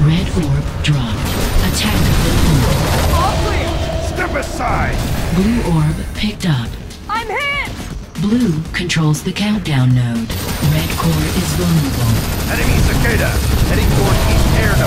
Red orb dropped. Attack the point. All clear! Step aside! Blue orb picked up. I'm hit! Blue controls the countdown node. Red core is vulnerable. Enemy cicada! Heading toward East Air